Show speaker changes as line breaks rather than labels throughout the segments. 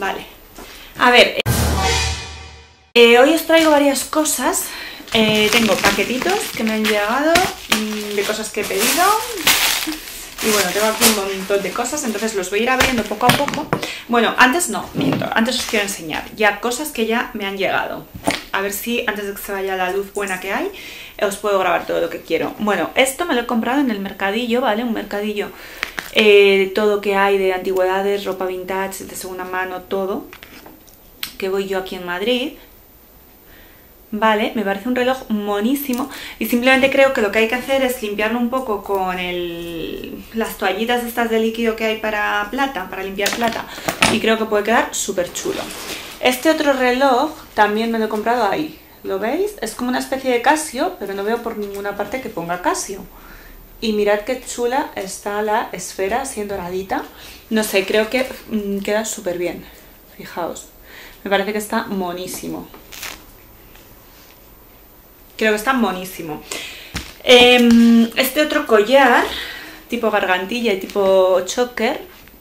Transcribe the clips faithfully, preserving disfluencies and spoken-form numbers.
Vale. A ver, eh, hoy os traigo varias cosas. Eh, tengo paquetitos que me han llegado mmm, de cosas que he pedido. Y bueno, tengo aquí un montón de cosas, entonces los voy a ir abriendo poco a poco. Bueno, antes no, miento, antes os quiero enseñar ya cosas que ya me han llegado. A ver si antes de que se vaya la luz buena que hay, os puedo grabar todo lo que quiero. Bueno, esto me lo he comprado en el mercadillo, ¿vale? Un mercadillo eh, de todo que hay, de antigüedades, ropa vintage, de segunda mano, todo. Que voy yo aquí en Madrid. Vale, me parece un reloj monísimo y simplemente creo que lo que hay que hacer es limpiarlo un poco con el, las toallitas estas de líquido que hay para plata, para limpiar plata, y creo que puede quedar súper chulo. Este otro reloj también me lo he comprado ahí, ¿lo veis? Es como una especie de Casio, pero no veo por ninguna parte que ponga Casio. Y mirad qué chula está la esfera así en doradita. No sé, creo que mmm, queda súper bien, fijaos, me parece que está monísimo. Creo que está monísimo. Eh, este otro collar, tipo gargantilla y tipo choker.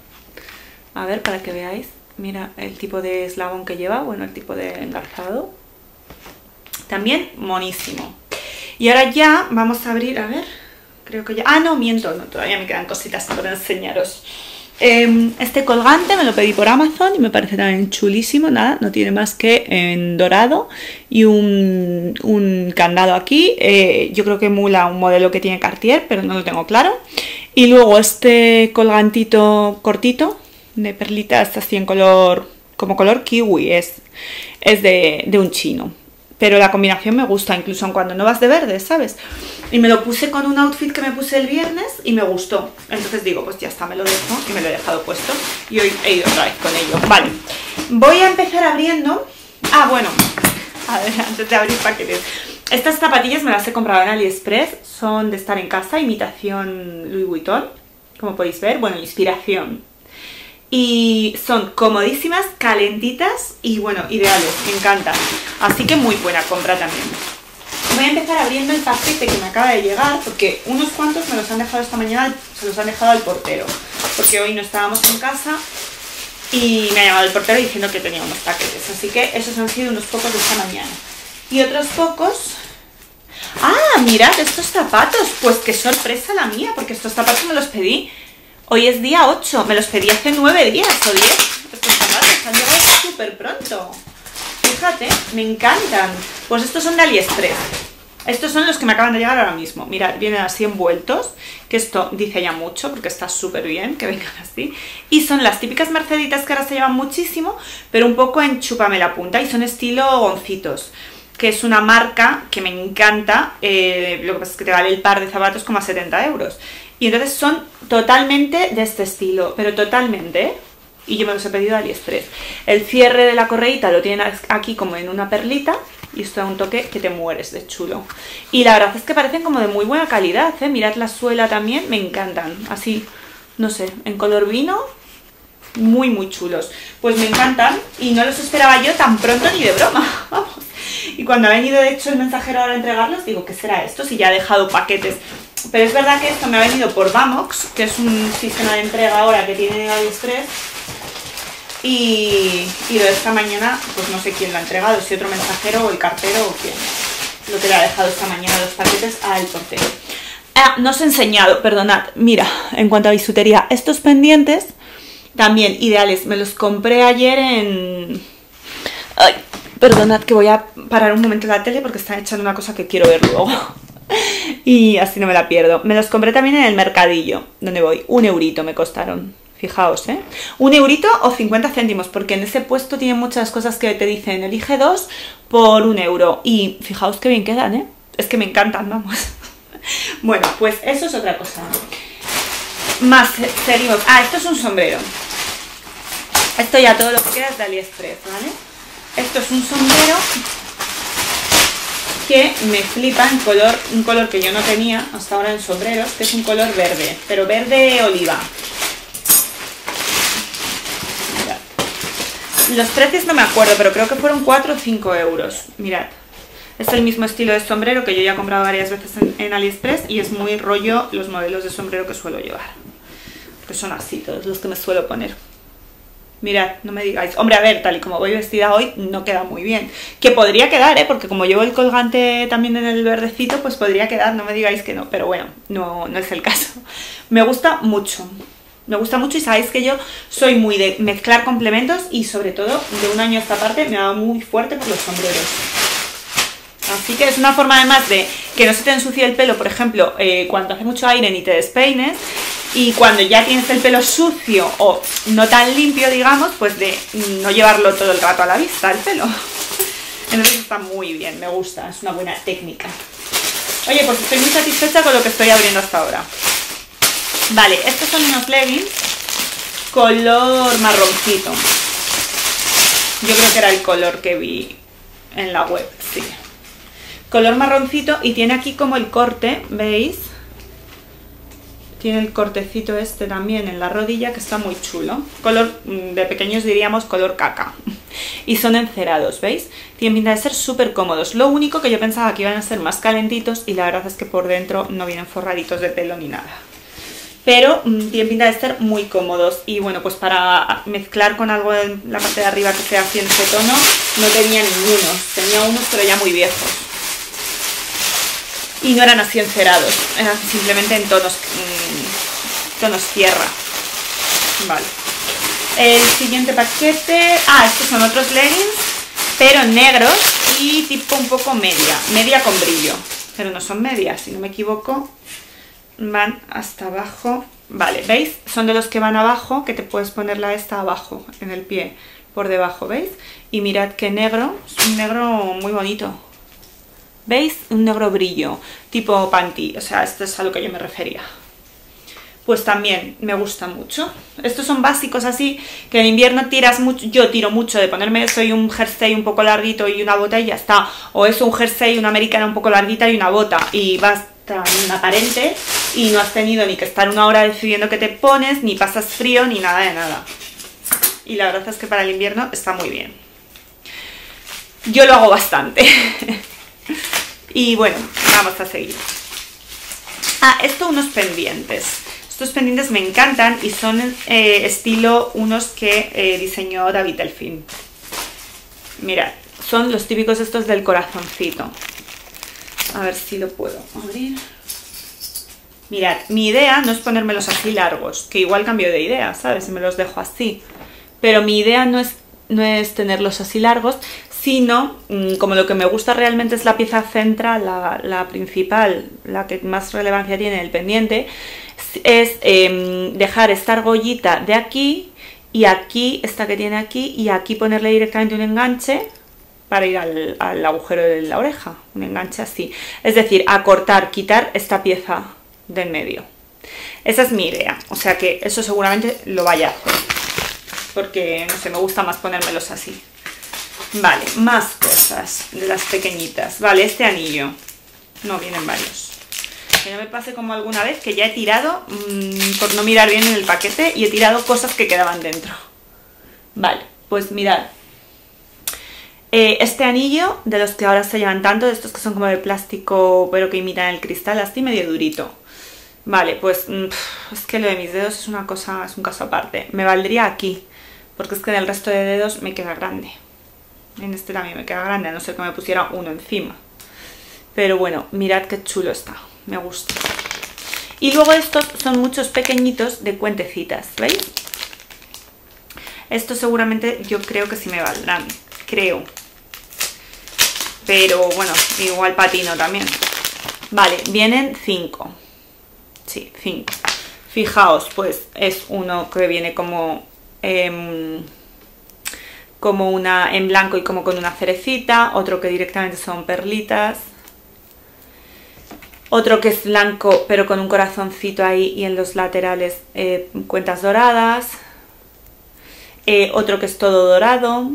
A ver, para que veáis. Mira el tipo de eslabón que lleva. Bueno, el tipo de engarzado. También monísimo. Y ahora ya vamos a abrir, a ver. Creo que ya... Ah, no, miento. No, todavía me quedan cositas por enseñaros. Eh, este colgante me lo pedí por Amazon y me parece también chulísimo. Nada, no tiene más que en dorado y un, un candado aquí. Eh, yo creo que emula un modelo que tiene Cartier, pero no lo tengo claro. Y luego este colgantito cortito de perlitas así en color, como color kiwi, es, es de, de un chino. Pero la combinación me gusta, incluso cuando no vas de verde, ¿sabes? Y me lo puse con un outfit que me puse el viernes y me gustó. Entonces digo, pues ya está, me lo dejo y me lo he dejado puesto. Y hoy he ido otra vez con ello. Vale, voy a empezar abriendo... Ah, bueno, a ver, antes de abrir paquetes. Estas zapatillas me las he comprado en AliExpress. Son de estar en casa, imitación Louis Vuitton, como podéis ver. Bueno, inspiración. Y son comodísimas, calentitas y bueno, ideales, me encantan. Así que muy buena compra también. Voy a empezar abriendo el paquete que me acaba de llegar, porque unos cuantos me los han dejado esta mañana, se los han dejado al portero, porque hoy no estábamos en casa y me ha llamado el portero diciendo que tenía unos paquetes. Así que esos han sido unos pocos de esta mañana. Y otros pocos... ¡Ah, mirad estos zapatos! Pues qué sorpresa la mía, porque estos zapatos me los pedí... Hoy es día ocho, me los pedí hace nueve días o diez. Estos zapatos han llegado súper pronto. Fíjate, me encantan. Pues estos son de AliExpress. Estos son los que me acaban de llegar ahora mismo. Mirad, vienen así envueltos, que esto dice ya mucho, porque está súper bien que vengan así. Y son las típicas merceditas que ahora se llevan muchísimo, pero un poco en chúpame la punta, y son estilo Goncitos, que es una marca que me encanta. Eh, lo que pasa es que te vale el par de zapatos como a setenta euros. Y entonces son totalmente de este estilo, pero totalmente, ¿eh? Y yo me los he pedido a AliExpress. El cierre de la correíta lo tienen aquí como en una perlita, y esto da un toque que te mueres de chulo. Y la verdad es que parecen como de muy buena calidad, ¿eh? Mirad la suela también, me encantan. Así, no sé, en color vino, muy muy chulos. Pues me encantan y no los esperaba yo tan pronto ni de broma, vamos. Y cuando ha venido de hecho el mensajero ahora a entregarlos, digo, ¿qué será esto? Si ya ha dejado paquetes. Pero es verdad que esto me ha venido por Bamox, que es un sistema de entrega ahora que tiene AliExpress. Y, y lo de esta mañana, pues no sé quién lo ha entregado, si otro mensajero o el cartero o quién. Lo que le ha dejado esta mañana los paquetes al portero. Ah, no os he enseñado, perdonad. Mira, en cuanto a bisutería, estos pendientes también ideales. Me los compré ayer en... Ay, perdonad que voy a parar un momento la tele porque están echando una cosa que quiero ver luego. Y así no me la pierdo. Me los compré también en el mercadillo, donde voy. Un eurito me costaron. Fijaos, ¿eh? Un eurito o cincuenta céntimos, porque en ese puesto tienen muchas cosas que te dicen elige dos por un euro. Y fijaos qué bien quedan, ¿eh? Es que me encantan, vamos. Bueno, pues eso es otra cosa. Más, seguimos. Ah, esto es un sombrero. Esto ya todo lo que queda es de AliExpress, ¿vale? Esto es un sombrero que me flipa en color, un color que yo no tenía hasta ahora en sombreros, que es un color verde, pero verde oliva. Mirad. Los precios no me acuerdo, pero creo que fueron cuatro o cinco euros. Mirad, es el mismo estilo de sombrero que yo ya he comprado varias veces en, en AliExpress y es muy rollo los modelos de sombrero que suelo llevar, que son así todos los que me suelo poner. Mirad, no me digáis. Hombre, a ver, tal y como voy vestida hoy, no queda muy bien. Que podría quedar, ¿eh? Porque como llevo el colgante también en el verdecito, pues podría quedar, no me digáis que no. Pero bueno, no, no es el caso. Me gusta mucho. Me gusta mucho y sabéis que yo soy muy de mezclar complementos y sobre todo de un año a esta parte me va muy fuerte por los sombreros. Así que es una forma además de que no se te ensucie el pelo, por ejemplo, eh, cuando hace mucho aire ni te despeines, y cuando ya tienes el pelo sucio o no tan limpio, digamos, pues de no llevarlo todo el rato a la vista el pelo. Entonces está muy bien, me gusta, es una buena técnica. Oye, pues estoy muy satisfecha con lo que estoy abriendo hasta ahora. Vale, estos son unos leggings color marroncito. Yo creo que era el color que vi en la web, sí. Color marroncito y tiene aquí como el corte, ¿veis? Tiene el cortecito este también en la rodilla que está muy chulo. Color, de pequeños diríamos color caca. Y son encerados, ¿veis? Tienen pinta de ser súper cómodos. Lo único que yo pensaba que iban a ser más calentitos y la verdad es que por dentro no vienen forraditos de pelo ni nada. Pero mmm, tienen pinta de ser muy cómodos. Y bueno, pues para mezclar con algo en la parte de arriba que sea así en este tono, no tenía ninguno. Tenía unos pero ya muy viejos. Y no eran así encerados, eran simplemente en tonos, mmm, tonos tierra. Vale. El siguiente paquete... Ah, estos son otros leggings, pero negros y tipo un poco media, media con brillo. Pero no son medias, si no me equivoco, van hasta abajo. Vale, ¿veis? Son de los que van abajo, que te puedes ponerla esta abajo, en el pie, por debajo, ¿veis? Y mirad qué negro, es un negro muy bonito. ¿Veis? Un negro brillo, tipo panty, o sea, esto es a lo que yo me refería. Pues también me gusta mucho. Estos son básicos así, que en invierno tiras mucho, yo tiro mucho de ponerme, soy un jersey un poco larguito y una bota y ya está. O es un jersey, una americana un poco larguita y una bota, y vas tan aparente y no has tenido ni que estar una hora decidiendo qué te pones, ni pasas frío, ni nada de nada. Y la verdad es que para el invierno está muy bien. Yo lo hago bastante. Y bueno, vamos a seguir. Ah, esto unos pendientes. Estos pendientes me encantan y son eh, estilo unos que eh, diseñó David Delfín. Mirad, son los típicos estos del corazoncito. A ver si lo puedo abrir. Mirad, mi idea no es ponérmelos así largos, que igual cambio de idea, ¿sabes? Si me los dejo así. Pero mi idea no es, no es tenerlos así largos, sino, como lo que me gusta realmente es la pieza central, la, la principal, la que más relevancia tiene el pendiente, es eh, dejar esta argollita de aquí y aquí, esta que tiene aquí, y aquí ponerle directamente un enganche para ir al, al agujero de la oreja, un enganche así. Es decir, acortar, quitar esta pieza de en medio. Esa es mi idea, o sea que eso seguramente lo vaya a hacer, porque no sé, me gusta más ponérmelos así. Vale, más cosas de las pequeñitas. Vale, este anillo. No, vienen varios. Que no me pase como alguna vez que ya he tirado, mmm, por no mirar bien en el paquete, y he tirado cosas que quedaban dentro. Vale, pues mirad. Eh, este anillo, de los que ahora se llevan tanto, de estos que son como de plástico, pero que imitan el cristal, así medio durito. Vale, pues mmm, es que lo de mis dedos es una cosa, es un caso aparte. Me valdría aquí, porque es que en el resto de dedos me queda grande. En este también me queda grande, a no ser que me pusiera uno encima. Pero bueno, mirad qué chulo está, me gusta. Y luego estos son muchos pequeñitos de cuentecitas, ¿veis? Estos seguramente yo creo que sí me valdrán, creo. Pero bueno, igual patino también. Vale, vienen cinco. Sí, cinco. Fijaos, pues es uno que viene como... Eh, como una en blanco y como con una cerecita, otro que directamente son perlitas, otro que es blanco pero con un corazoncito ahí y en los laterales eh, cuentas doradas, eh, otro que es todo dorado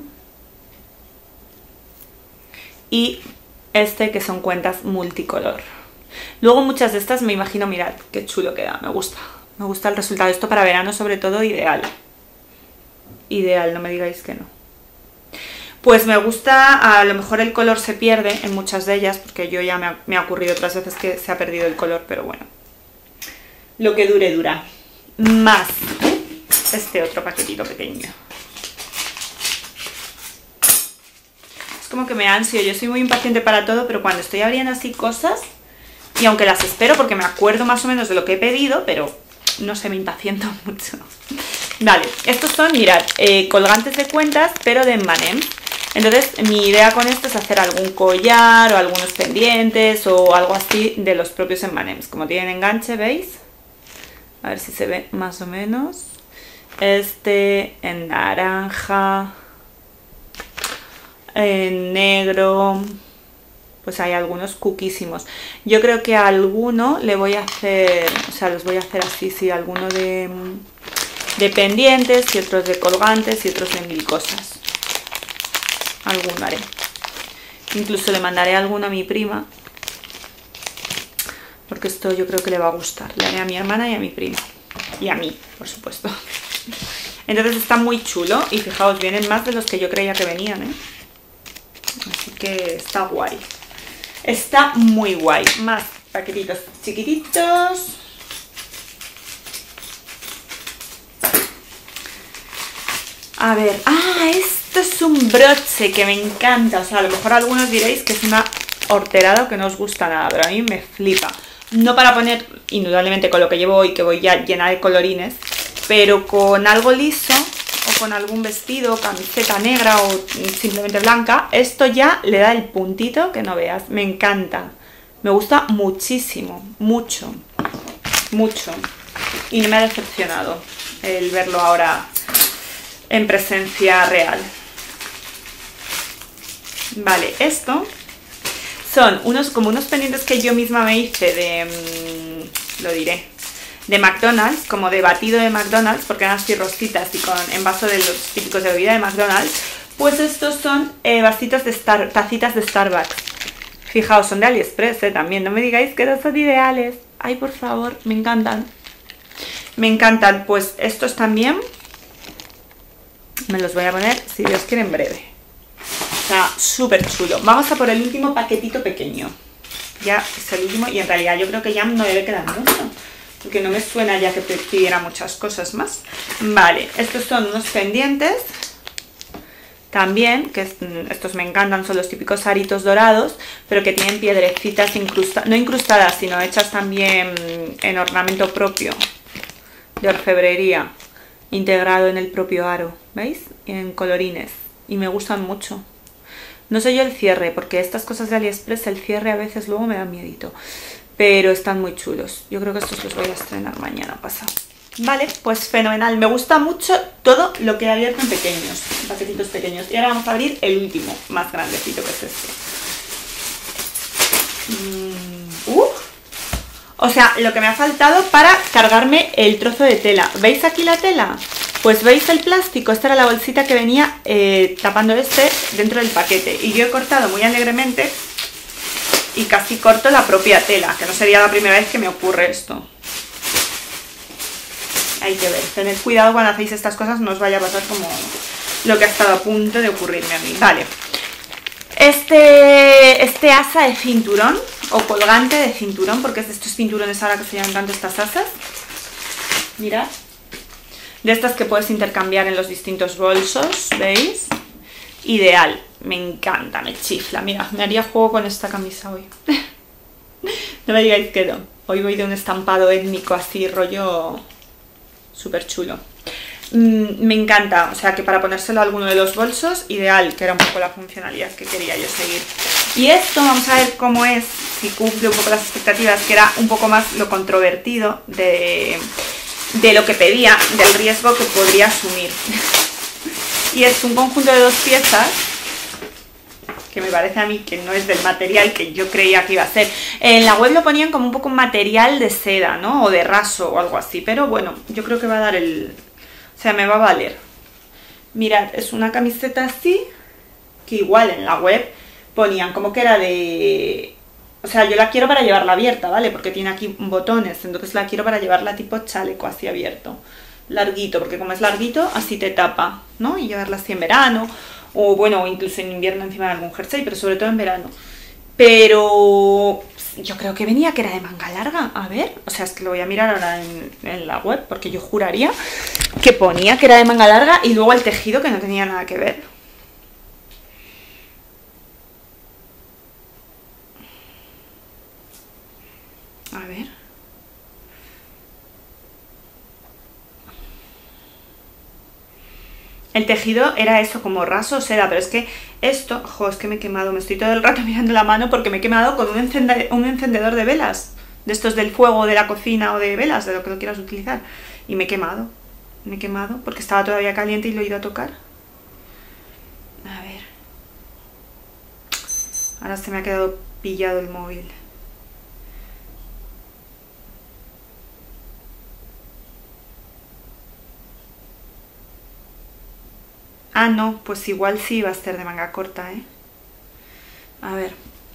y este que son cuentas multicolor. Luego muchas de estas me imagino, mirad qué chulo queda, me gusta, me gusta el resultado. Esto para verano sobre todo ideal, ideal, no me digáis que no. Pues me gusta, a lo mejor el color se pierde en muchas de ellas, porque yo ya me ha, me ha ocurrido otras veces que se ha perdido el color, pero bueno, lo que dure dura. Más este otro paquetito pequeño. como que me ansio. Yo soy muy impaciente para todo, pero cuando estoy abriendo así cosas, y aunque las espero porque me acuerdo más o menos de lo que he pedido, pero no sé, me impaciento mucho. Vale, estos son, mirad, eh, colgantes de cuentas, pero de eme and eme's. Entonces mi idea con esto es hacer algún collar o algunos pendientes o algo así de los propios eme and eme's. Como tienen enganche, ¿veis? A ver si se ve más o menos. Este en naranja, en negro, pues hay algunos cuquísimos. Yo creo que a alguno le voy a hacer, o sea, los voy a hacer así, sí, alguno de, de pendientes y otros de colgantes y otros de mil cosas. Alguno haré. Incluso le mandaré alguno a mi prima, porque esto yo creo que le va a gustar. Le haré a mi hermana y a mi prima. Y a mí, por supuesto. Entonces está muy chulo. Y fijaos, vienen más de los que yo creía que venían, ¿eh? Así que está guay. Está muy guay. Más paquetitos chiquititos. A ver, ah, esto es un broche que me encanta. O sea, a lo mejor algunos diréis que es una horterada o que no os gusta nada, pero a mí me flipa. No para poner, indudablemente con lo que llevo hoy, que voy ya llena de colorines, pero con algo liso o con algún vestido, camiseta negra o simplemente blanca, esto ya le da el puntito que no veas. Me encanta. Me gusta muchísimo, mucho, mucho. Y no me ha decepcionado el verlo ahora en presencia real. Vale, esto son unos como unos pendientes que yo misma me hice de, mmm, lo diré, de McDonald's, como de batido de McDonald's, porque eran así rositas y con envaso de los típicos de bebida de McDonald's. Pues estos son eh, vasitos de Star, tacitas de Starbucks. Fijaos, son de AliExpress, eh, también, no me digáis que no son ideales. Ay, por favor, me encantan. Me encantan, pues estos también me los voy a poner, si Dios quiere, en breve. Está súper chulo. Vamos a por el último paquetito pequeño. Ya es el último y en realidad yo creo que ya no debe quedar mucho, porque no me suena ya que pidiera muchas cosas más. Vale, estos son unos pendientes también, que es, estos me encantan, son los típicos aritos dorados, pero que tienen piedrecitas incrustadas, no incrustadas, sino hechas también en ornamento propio de orfebrería, integrado en el propio aro, ¿veis? En colorines, y me gustan mucho. No sé yo el cierre, porque estas cosas de AliExpress, el cierre a veces luego me da miedito, pero están muy chulos. Yo creo que estos los voy a estrenar mañana pasado. Vale, pues fenomenal. Me gusta mucho todo lo que he abierto en pequeños, paquetitos pequeños. Y ahora vamos a abrir el último, más grandecito, que es este. Mm, uh. O sea, lo que me ha faltado para cargarme el trozo de tela. ¿Veis aquí la tela? Pues veis el plástico, esta era la bolsita que venía eh, tapando este dentro del paquete. Y yo he cortado muy alegremente y casi corto la propia tela, que no sería la primera vez que me ocurre esto. Hay que ver, tened cuidado cuando hacéis estas cosas, no os vaya a pasar como lo que ha estado a punto de ocurrirme a mí. Vale, este, este asa de cinturón, o colgante de cinturón, porque es de estos cinturones ahora que se llaman tanto estas asas. Mirad. De estas que puedes intercambiar en los distintos bolsos, ¿veis? Ideal, me encanta, me chifla. Mira, me haría juego con esta camisa hoy. No me digáis que no. Hoy voy de un estampado étnico así, rollo súper chulo. Mm, me encanta, o sea que para ponérselo a alguno de los bolsos, ideal, que era un poco la funcionalidad que quería yo seguir. Y esto, vamos a ver cómo es, si cumple un poco las expectativas, que era un poco más lo controvertido de... de lo que pedía, del riesgo que podría asumir. Y es un conjunto de dos piezas que me parece a mí que no es del material que yo creía que iba a ser. En la web lo ponían como un poco un material de seda, ¿no? O de raso o algo así, pero bueno, yo creo que va a dar el... o sea, me va a valer. Mirad, es una camiseta así, que igual en la web ponían como que era de... o sea, yo la quiero para llevarla abierta, ¿vale? Porque tiene aquí botones, entonces la quiero para llevarla tipo chaleco así abierto. Larguito, porque como es larguito, así te tapa, ¿no? Y llevarla así en verano, o bueno, incluso en invierno encima de algún jersey, pero sobre todo en verano. Pero yo creo que venía que era de manga larga, a ver, o sea, es que lo voy a mirar ahora en, en la web, porque yo juraría que ponía que era de manga larga y luego el tejido que no tenía nada que ver. A ver. El tejido era eso, como raso seda, pero es que esto, jo, es que me he quemado, me estoy todo el rato mirando la mano porque me he quemado con un, encende, un encendedor de velas, de estos del fuego, de la cocina o de velas, de lo que lo quieras utilizar. Y me he quemado, me he quemado porque estaba todavía caliente y lo he ido a tocar. A ver. Ahora se me ha quedado pillado el móvil. Ah, no, pues igual sí va a ser de manga corta, ¿eh? A ver.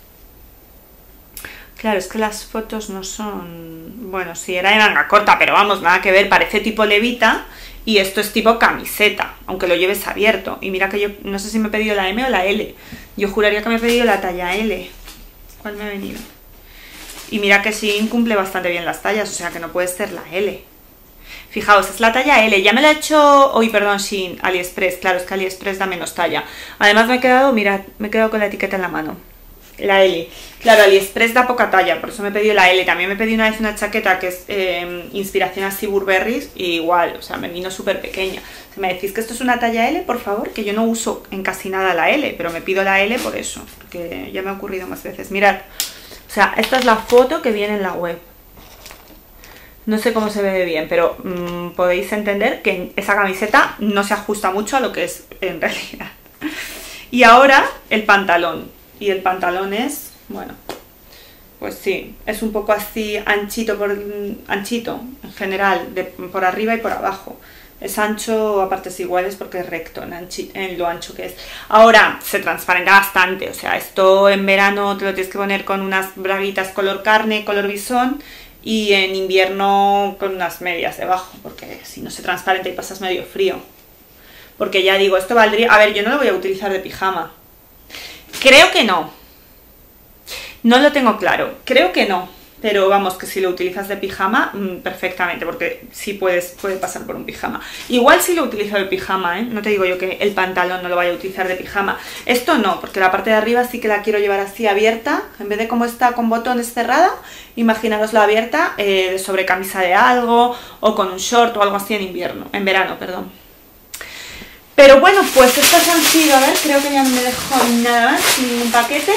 Claro, es que las fotos no son... Bueno, sí, era de manga corta, pero vamos, nada que ver, parece tipo levita y esto es tipo camiseta, aunque lo lleves abierto. Y mira que yo no sé si me he pedido la M o la L. Yo juraría que me he pedido la talla L. ¿Cuál me ha venido? Y mira que sí cumple bastante bien las tallas, o sea que no puede ser la L. Fijaos, es la talla L, ya me la he hecho, hoy perdón, sin AliExpress, claro, es que AliExpress da menos talla. Además me he quedado, mirad, me he quedado con la etiqueta en la mano, la L. Claro, AliExpress da poca talla, por eso me he pedido la L. También me he pedido una vez una chaqueta que es eh, inspiración a Sea Burberry y igual, o sea, me vino súper pequeña. Si me decís que esto es una talla L, por favor, que yo no uso en casi nada la L, pero me pido la L por eso, porque ya me ha ocurrido más veces. Mirad, o sea, esta es la foto que viene en la web. No sé cómo se ve de bien, pero mmm, podéis entender que esa camiseta no se ajusta mucho a lo que es en realidad. Y ahora el pantalón. Y el pantalón es, bueno, pues sí, es un poco así anchito, por anchito en general, de, por arriba y por abajo. Es ancho a partes iguales porque es recto en, anchi, en lo ancho que es. Ahora se transparenta bastante, o sea, esto en verano te lo tienes que poner con unas braguitas color carne, color bisón. Y en invierno con unas medias debajo, porque si no se transparenta y pasas medio frío. Porque ya digo, esto valdría... A ver, yo no lo voy a utilizar de pijama. Creo que no. No lo tengo claro. Creo que no. Pero vamos, que si lo utilizas de pijama, mmm, perfectamente, porque sí puedes, puede pasar por un pijama. Igual si lo utilizo de pijama, ¿eh? No te digo yo que el pantalón no lo vaya a utilizar de pijama. Esto no, porque la parte de arriba sí que la quiero llevar así abierta. En vez de como está con botones cerrada, imaginarosla abierta eh, sobre camisa de algo, o con un short o algo así en invierno, en verano, perdón. Pero bueno, pues estas han sido, a ver, creo que ya no me dejo nada más, ningún paquete.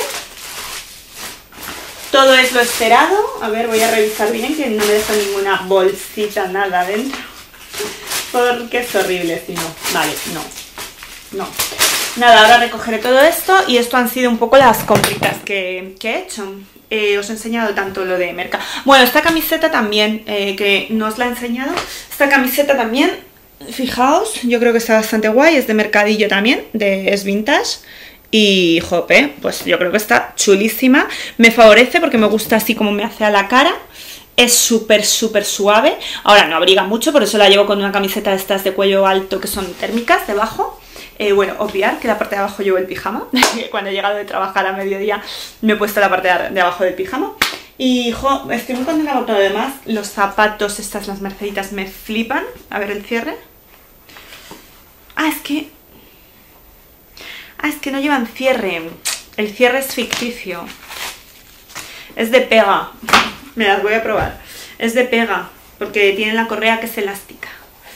Todo es lo esperado. A ver, voy a revisar bien que no me dejo ninguna bolsita, nada dentro. Porque es horrible si no. Vale, no. No. Nada, ahora recogeré todo esto y esto han sido un poco las compritas que, que he hecho. Eh, os he enseñado tanto lo de Merca. Bueno, esta camiseta también, eh, que no os la he enseñado. Esta camiseta también, fijaos, yo creo que está bastante guay. Es de Mercadillo también, de, es vintage. Y, jope, pues yo creo que está chulísima. Me favorece porque me gusta así como me hace a la cara. Es súper, súper suave. Ahora no abriga mucho, por eso la llevo con una camiseta de estas de cuello alto que son térmicas debajo. Eh, bueno, obviar que la parte de abajo llevo el pijama. Cuando he llegado de trabajar a mediodía me he puesto la parte de abajo del pijama. Y, jo, estoy muy contenta por todo lo demás. Los zapatos, estas, las merceditas, me flipan. A ver el cierre. Ah, es que... Ah, es que no llevan cierre. El cierre es ficticio. Es de pega. Me las voy a probar. Es de pega, porque tienen la correa que es elástica.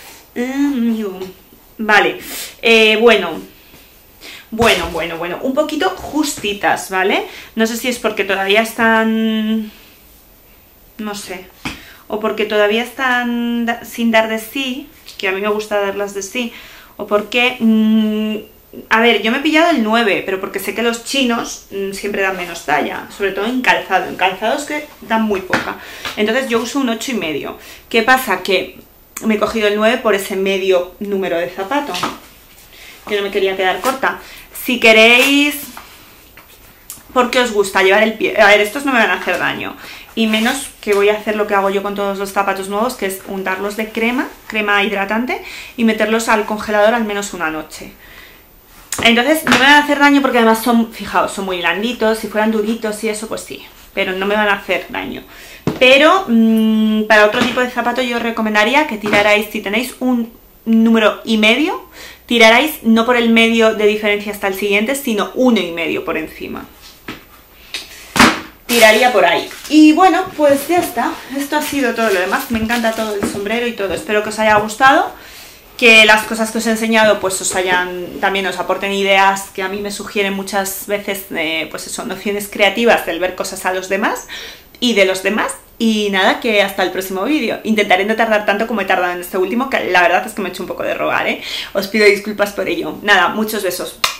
Vale. Eh, bueno. Bueno, bueno, bueno. Un poquito justitas, ¿vale? No sé si es porque todavía están... No sé. O porque todavía están sin dar de sí, que a mí me gusta darlas de sí. O porque... Mmm, a ver, yo me he pillado el nueve, pero porque sé que los chinos mmm, siempre dan menos talla, sobre todo en calzado. En calzado es que dan muy poca. Entonces yo uso un ocho y medio. ¿Qué pasa? Que me he cogido el nueve por ese medio número de zapato. Yo no me quería quedar corta. Si queréis... ¿Por qué os gusta llevar el pie? A ver, estos no me van a hacer daño. Y menos que voy a hacer lo que hago yo con todos los zapatos nuevos, que es untarlos de crema, crema hidratante, y meterlos al congelador al menos una noche. Entonces no me van a hacer daño porque además son, fijaos, son muy blanditos. Si fueran duritos y eso, pues sí, pero no me van a hacer daño. Pero mmm, para otro tipo de zapato yo os recomendaría que tirarais, si tenéis un número y medio, tirarais no por el medio de diferencia hasta el siguiente, sino uno y medio por encima. tiraría por ahí. Y bueno, pues ya está. Esto ha sido todo lo demás. Me encanta todo el sombrero y todo. Espero que os haya gustado. Que las cosas que os he enseñado pues os hayan, también os aporten ideas que a mí me sugieren muchas veces, eh, pues eso, nociones creativas del ver cosas a los demás y de los demás. Y nada, que hasta el próximo vídeo. Intentaré no tardar tanto como he tardado en este último, que la verdad es que me he hecho un poco de rogar, ¿eh? Os pido disculpas por ello. Nada, muchos besos.